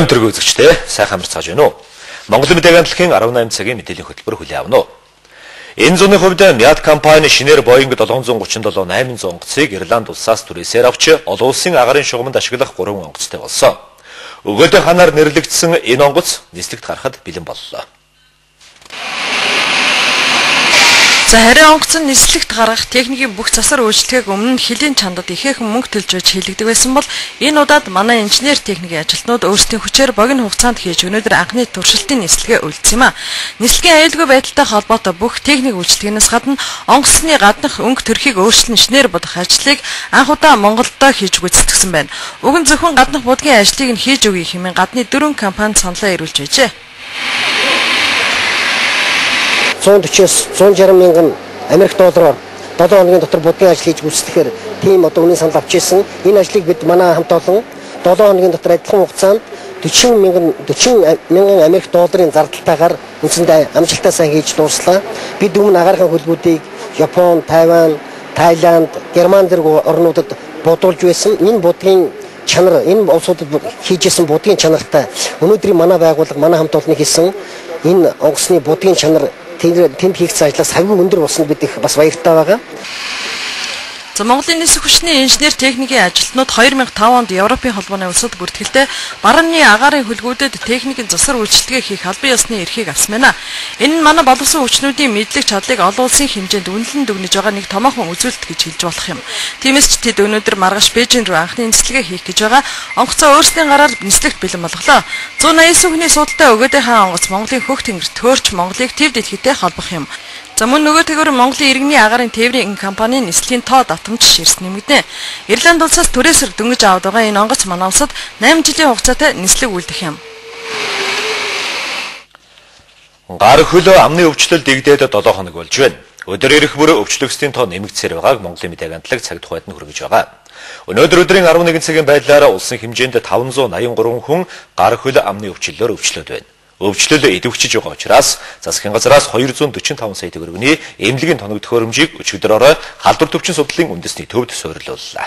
өнөөдөр үзэгчтэй сайхан амарцгааж байна уу? Монгол Мэдээ агентлагийн 18 цагийн мэдээллийн хөтөлбөр хүлээн авна уу? Энэ зууны хувьд Мят компани шинээр Boeing 737-800 онгоцыг Ирланд улсаас түрээсээр авч олон улсын агаарын шугамд ашиглах 3 онгоцтой болсон. Өгөөдөө ханаар нэрлэгдсэн энэ онгоц нислэгт гарахад бэлэн боллоо. Харин онгоц нь нислэгт гаргах техникийн бүх засар үйлчлэгийг өмнө нь хэлийн чандад ихээхэн мөнгө төлж хийлэгдэг байсан бол энэ удаад манай инженер техникийн ажилтнууд өөрсдийн хүчээр богино хугацаанд хийж өнөөдөр анхны туршилтын нислэгээ үйлдсэн юм а. Нислэгийн аюулгүй байдалтай холбоотой бүх техник үйлчлэгнээс гадна онгоцны гаднах өнгө төрхийг өөрчлөн шинээр бодох ажлыг анх удаа Монголдо хийж гүйцэтгэсэн байна. Уг нь зөвхөн гаднах будгийн ажлыг нь хийж өгье хэмээн гадны 4 компани саналаа ирүүлж байжээ. 140-160 мянган Америк доллараар 7 хоногийн дотор будгийн ажил хийж гүйцэтгэхээр тийм одоо үнийн санал авч ирсэн. Энэ ажлыг бид манай хамт олон 7 хоногийн дотор адилхан хугацаанд 40 мянган Америк долларын зардалтайгаар үндсэндээ амжилттай сайн хийж дууслаа. Бид өмнө агаархан хөлбүүдийг Япон, Тайван, Таиланд, Герман зэрэг орнуудад бодуулж байсан. Энэ будгийн чанар, энэ улсуудад хийжсэн будгийн чанартай өнөөдрийн манай байгууллага, манай хамт олонны хийсэн энэ онгоцны будгийн чанар тэнд хийгдсэн ажлаас хамгийн өндөр болсонд бид их бас баяртай байгаа. За Монголын нисэх хүчний инженер техникийн ажилтнууд 2005 онд Европын холбооны улсад бүртгэлтэй баруунны агаарын хөлгүүдэд техникийн засар үйлчлэгээ хийх албан ёсны эрхийг авсан байна. Энэ нь манай боловсон хүчнүүдийн мэдлэг чадлыг олон улсын хэмжээнд үнэлэн дүгнэж байгаа нэг томоохон үзүүлэлт гэж хэлж болох юм. Тиймээс ч тэд өнөөдөр маргааш Бээжин рүү анхны нислэгээ хийх гэж байгаа. Онгоцоо өөрсдийн гараар нислэгт бэлэн болголоо. 189 хүний судалтай өгөөдөө хаан онгоц Монголын хөх тэнгэрт төөрч Монголыг тэв дэлхийтэй холбох юм. За мөн нөгөөтэйгөр Монголын иргэний агаарын тээврийн компанийн нислэгийн тоо давтамж ширс нэмэгдэнэ. Ирланд улсаас түрээсээр дөнгөж аваад байгаа энэ онгоц манай улсад 8 жилийн хугацаатай нислэг үлдэх юм. Гар хөлөө амны өвчлөл дэгдээд 7 хоног болж байна. Өдөр ирэх бүр өвчлөгсдийн тоо нэмэгдсээр байгааг Монголын Мэдээ агентлаг цаг тухайд нь хүргэж байгаа. Өнөөдөр өдрийн 11 цагийн байдлаар улсын хэмжээнд 583 хүн гар хөл амны өвчлөлөөр өвчлөөд байна. Өвчлөл идэвхжиж байгаа учраас засгийн газраас 245 сая төгрөгийн эмнэлгийн тоног төхөөрөмжийг өчигдрөөрөө халдвар төвчин судлалын үндэсний төвд суйрлууллаа.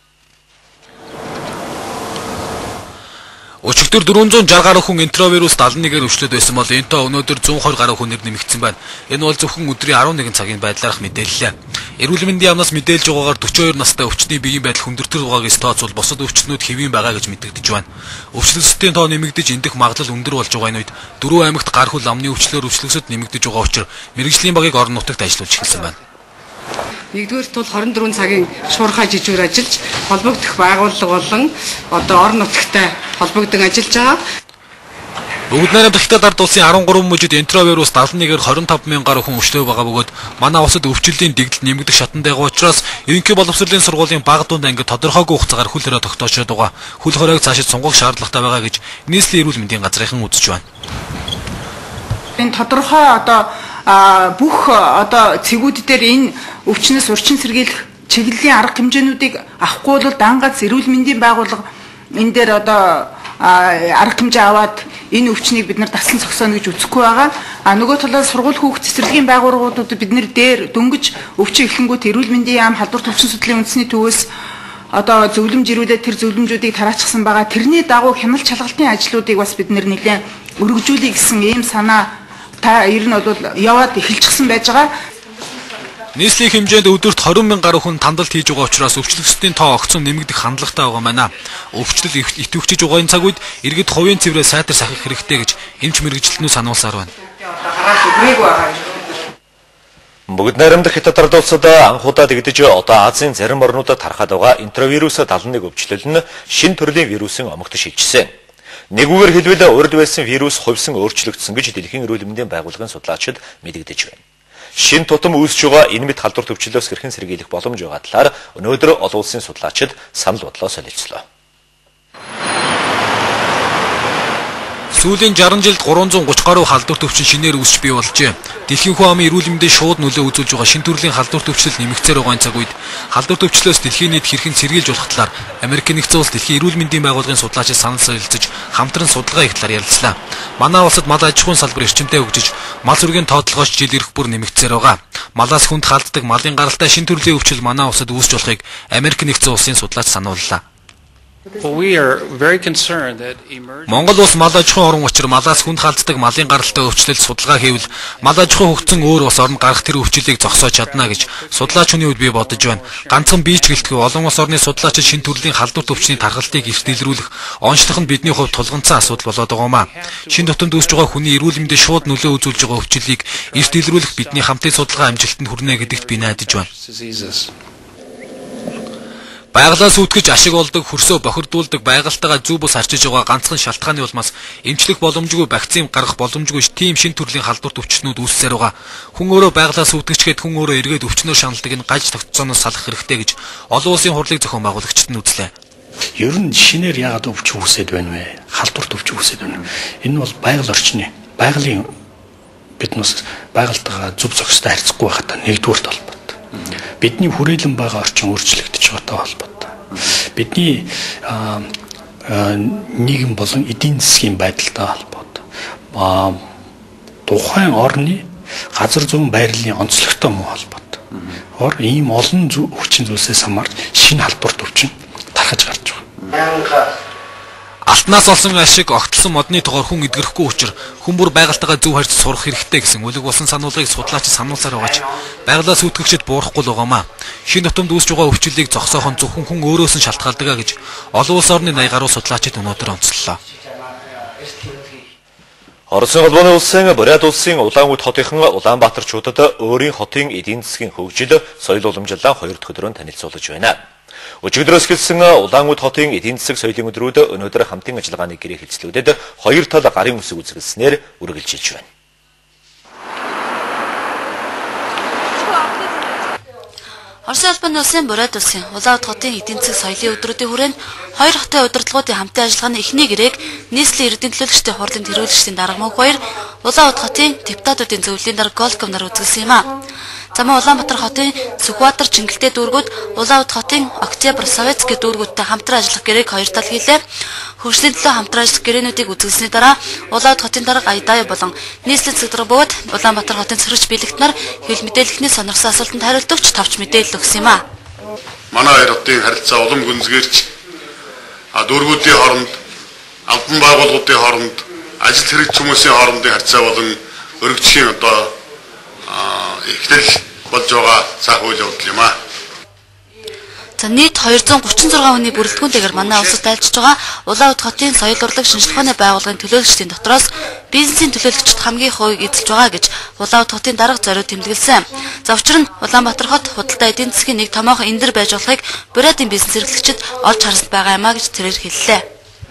Өчигдөр 460 гаруй хүн энтеровирус 71-ээр өвчлөд байсан бол энэтэй өнөөдөр 120 гаруй хүнээр нэмэгдсэн байна. Энэ бол зөвхөн өдрийн 11 цагийн байдлаарх мэдээлэл. Эрүүл мэндийн яамнаас мэдээлж байгаагаар 42 настай өвчтний биеийн байдал хүндэртэр байгаагээс тооцвол бусад өвчтнүүд хэвийн байгаа гэж мэдэгдэж байна. Өвчлөлтийн тоо нэмэгдэж эндэх магадлал өндөр болж байгаа нь үед 4 аймагт гар хөл амны өвчлөөр өвчлөсөд нэмэгдэж байгаа учраас мэрэгжлийн багийг орон нутагт ажиллуулж эхэлсэн байна. Нэгдүгээр тул 24 цагийн шуурхай жижүүр ажиллаж холбогдох байгууллага болон одоо орон нутагтай холбогдсон ажиллаж байгаа. Бүгд найрамд дахиад ард улсын 13 мужид энтеровирус 71-ээр 25 мянган гаруй хүн өвчлөө байгаа бөгөөд манай улсад өвчлөлийн дэгдэл нэмэгдэх шатанд байгаа учраас ерөнхий боловсролын сургуулийн бага дунд анги тодорхойгүй хугацаагаар хөл хорой тогтоочод байгаа. Хөл хоройг цаашид сунгах шаардлагатай байгаа гэж нийслэлийн эрүүл мэндийн газрынхан үзэж байна. Энэ тодорхой одоо бүх одоо цэгүүд дээр энэ өвчнөөс урьдчилан сэргийлэх чиглэлийн арга хэмжээнүүдийг авахгүй бол дангаас эрүүл мэндийн байгууллага энэ дээр одоо арга хэмжээ аваад энэ өвчнийг бид нар таслан зогсооно гэж үзэхгүй байгаа. Нөгөө талаас сургууль хүүхд цэцэрлэгийн байгууллагуудад бид нэр дээр дөнгөж өвчин эхлэнгүүт эрүүл мэндийн яам халдвар төвчин судлалын үндэсний төвөөс одоо зөвлөмж ирүүлээд тэр зөвлөмжүүдийг тараачсан байгаа. Тэрний дагуу хяналт шалгалтын ажлуудыг бас бид нэр нэлээд өргөжүүлэх гэсэн ийм санаа ер нь бол яваад эхэлчихсэн байж байгаа. Нийслэлийн хэмжээнд өдөрт 20 мянган гаруй хүн тандалт хийж байгаа учраас өвчлөгчдийн тоо огцом нэмэгдэх хандлагатай байгаа маа. Өвчлөл идэвхжиж байгаа энэ цаг үед иргэд хувийн цэврээ сайтар сахих хэрэгтэй гэж эмч мэргэжилтнүүд сануулсаар байна. Бүгд найрамдах Хятад ард улсад анхудаа дэгдэж одоо Азийн зарим орнуудад тархаад байгаа энтеровирус 71 өвчлөл нь шинэ төрлийн вирусын омогт шилжсэн. Нэгүгээр хэлбэл урд байсан вирус хувьсан өөрчлөгдсөн гэж Дэлхийн эрүүл мэндийн байгууллагын судлаачид мэдэгдэж байна. Шинэ тутам үүсэж байгаа энэ мэд халдвар төвчлөөс хэрхэн сэргийлэх боломж байгаа талаар өнөөдөр олон улсын судлаачид санал бодлоо солилцлоо. Сүүлийн 60 жилд 330 гаруй халдвар төвчин шинээр үүсч бий болжээ. Дэлхийн хүн амын эрүүл мэндийн шууд нөлөө үзүүлж байгаа шинэ төрлийн халдвар төвчлөл нэмэгцээр байгаа цаг үед халдвар төвчлөөс дэлхийн нийт хэрхэн сэргийлж болох талаар Америкийн нэгдсэн улс Дэлхийн эрүүл мэндийн байгууллагын судлаачид санал солилцож хамтран судалгаа их талаар ярилцлаа. Манай улсад мал аж ахуйн салбар эрчимтэй хөгжиж, мал сүргийн тоотлогооч жил ирэх бүр нэмэгцээр байгаа. Малаас хүнд халддаг малын гаралтай шинэ төрлийн өвчил манай улсад үүсч болохыг Америкийн нэгдсэн улсын судлаач санууллаа. We are very concerned that Монгол улс мал аж ахуйн орон учир малаас хүнд халддаг малын гаралтай өвчлөлт судалгаа хийвэл мал аж ахуй хөгжсөн өөр улс орнд гарах тэр өвчлөлийг зогсоож чадна гэж судлаач хүний үед би бодож байна. Ганцхан бие ч гэлтгүй олон улс орны судлаачид шинэ төрлийн халдварт өвчний тархалтыг эрт илрүүлэх, онцлох нь бидний хувьд тулгамдсан асуудал болоод байгаа юм а. Шинэ тутамд үүсэж байгаа хүний эрүүл мэндэд шууд нөлөө үзүүлж байгаа өвчлөлийг эрт илрүүлэх бидний хамтын судалгаа амжилтанд хүрнэ гэдэгт би найдаж байна. Байгалаас үүдгэж ашиг олдог, хөрсөө бохирдуулдаг, байгальтайгаа зөв бус харьцаж байгаа ганцхан шалтгааны улмаас эмчлэх боломжгүй, вакцин гаргах боломжгүй тийм шин төрлийн халдварт өвчтнүүд үүссээр байгаа. Хүн өөрөө байгалаас үүдгэж хэд хүн өөрөө эргээд өвчнөөр шаналдаг энэ гаж тогтцооноос салах хэрэгтэй гэж олон улсын хурлыг зохион байгуулагчид нь үзлээ. Ер нь шинээр яагаад өвч үүсээд байна вэ? Халдварт өвч үүсээд байна. Энэ бол байгаль орчны, байгалийн биднээс байгальтайгаа зөв зохистой харьцахгүй байхад нэгдүгээрт холбоотой. Бидний хүрээлэн байгаа орчин өөрчлөгдөж байгаатай холбоотой. Бидний нийгэм болон эдийн засгийн байдалтай холбоотой. Тухайн орны газар зүүн байрлалын онцлогтой муу холбоотой. Ийм олон өвчин зүйлсээс хамаарч шинэ халдварт өвчин тархаж гарч байгаа. Алтнаас олсон ашиг огтлсон модны тоогоор хүн эдгэрхгүй учраас хүн бүр байгальтайгаа зөв харьц сурах хэрэгтэй гэсэн үлэг болсон сануулгыг судлаачид сануулсаар байгаач байгалаас үүдгэгчд буурахгүй л байгаамаа. Шинэ тутамд үүсэж байгаа өвчлөлийг зогсоох нь зөвхөн хүн өөрөөс нь шалтгаалдаг гэж олон улс орны 80 гаруй судлаачид өнөөдөр онцлолоо. Оросын холбооны улсын Бурят улсын Улаанбаатар хотынхан Улаанбаатарчуудад өөрийн хотын эдийн засгийн хөгжил, соёл уламжлалаа 2 дахь өдрөөр танилцуулж байна. Өчигдрөөс эхэлсэн Улаанбаатар хотын эдийн засаг соёлын өдрүүд өнөөдөр хамтын ажиллагааны гэрээ хэлцлүүдэд 2 тал гарын үсэг үзүүлснээр үргэлжилж байна. Оросын холбооны улсын Бурят улсын Улаанбаатар хотын эдийн засаг соёлын өдрүүдийн хүрээнд 2 хотын удирдлагуудын хамтын ажиллагааны эхний гэрээг нийслэлийн эрдэнэ төлөөлөгчдийн хурлын тэргүүлэгчдийн дарга мөн 2 Улаанбаатар хотын депутатуудын зөвлөлийн дарга Голков нар үзүүлсэн юм а. Замаа Улаанбаатар хотын Сүхбаатар Чингэлтэй дүүргүүд Улаанбаатар хотын Октябрь Советский дүүргүүдтэй хамтран ажиллах гэрээг 2 тал хийлээ. Хөгжлийн төлөө хамтран ажиллах гэрээнүүдийг үзүүлсний дараа Улаанбаатар хотын дарга Айдаа болон нийслэлийн цэгдрэг бөгөөд Улаанбаатар хотын цэрэгч биелэгт нар хил мэдээлэлний сонирхсан асуултанд хариулт өгч товч мэдээлэл өгсөн юм а. Манай хоёр хотын харилцаа улам гүнзгийрч дүүргүүдийн хооронд, албан байгууллагуудын хооронд, ажил хэрэгч хүмүүсийн хоорондын харилцаа болон өргөжлийн эхлэл болж байгаа цаг үйл явдал юм а. За нийт 236 хүний бүрэлдэхүүнтэйгээр манай улсад айлчж байгаа Улаанбаатар хотын соёл урлаг шинжилгээ ухааны байгууллагын төлөөлөгчдийн дотроос бизнесийн төлөөлөгчд хамгийн хувийг эзэлж байгаа гэж Улаанбаатар хотын дарга зориуд тэмдэглэсэн. За учир нь Улаанбаатар хот худалдаа эдийн засгийн нэг томоохон эндэр байж болохыг Бурятын бизнес эрхлэгчид олж харсан байгаа юм а гэж тэрээр хэллээ.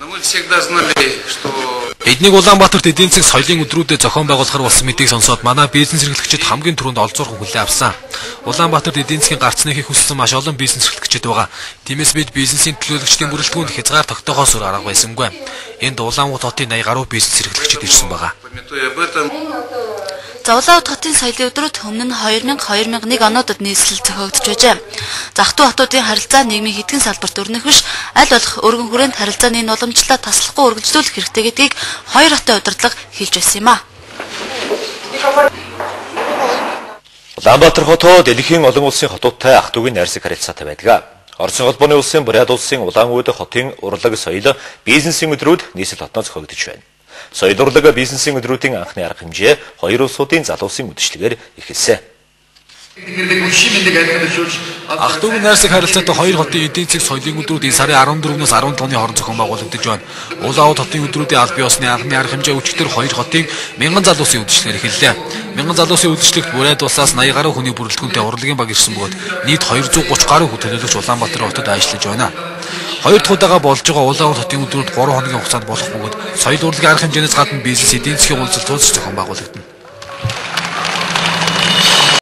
Эднийг Улаанбаатарт эдийн засаг соёлын өдрүүдэд зохион байгуулахар болсон мэдээг сонсоод манай бизнес эрхлэгчид хамгийн түрүүнд олзуурхан хүлээн авсан. Улаанбаатарт эдийн засгийн гарц нөхийг хүссэн маш олон бизнес эрхлэгчид байгаа. Тиймээс бид бизнесийн төлөөлөгчдийн бүрэлдэхүүнд хязгаар тогтоохоос өөр арга байсангүй. Энд Улаанбаатар хотын 80 гаруй бизнес эрхлэгчид ирсэн байгаа. За Улаанбаатар хотын соёлын өдрүүд өмнө нь 2000-2001 онуудад нийслэл зохиогдож байжээ. Ах トゥ хотуудын харилцаа нийгмийн хэдхэн салбарт өрнөх биш аль болох өргөн хүрээнд харилцааны уламжлалаа таслахгүй үргэлжлүүлэх хэрэгтэй гэдгийг 2 хотын удирдлага хэлж байсан юм а. Улаанбаатар хот дэлхийн олон улсын хотуудтай ах トゥ гийн найрсаг харилцаатай байдаг. Оросын холбооны улсын Бурят улсын Улаанбаатар хотын урлаг соёл бизнесийн өдрүүд нийслэл хотноо зохиогдож байна. Соёл урлаг бизнесийн өдрүүдийн анхны арга хэмжээ 2 улсуудын залуусын үдшилгээр эхэлсэн. Ах トゥ гийн найрсаг харилцаатай 2 хотын эдийн засаг соёлын өдрүүд энэ сарын 14-өөс 15-ны хооронд зохион байгуулагдаж байна. Улаанбаатар хотын өдрүүдийн аль бие усны анхны арга хэмжээ өчигдөр 2 хотын 1000 залуусын үдшилгээр эхэллээ. 1000 залуусын үдшилтэд Бурят улсаас 80 гаруй хүний бүрэлдэхүүнтэй урлагийн баг ирсэн бөгөөд нийт 230 гаруй хүн төлөөлөгч Улаанбаатар хотод ажиллаж байна. 2 дахь удаага болж байгаа Улаанбаатар хотын өдрүүд 3 хоногийн хугацаанд болох бөгөөд соёл урлагийн арга хэмжээнээс гадна бизнес эдийн засгийн уулзалт зохион байгуулагдана.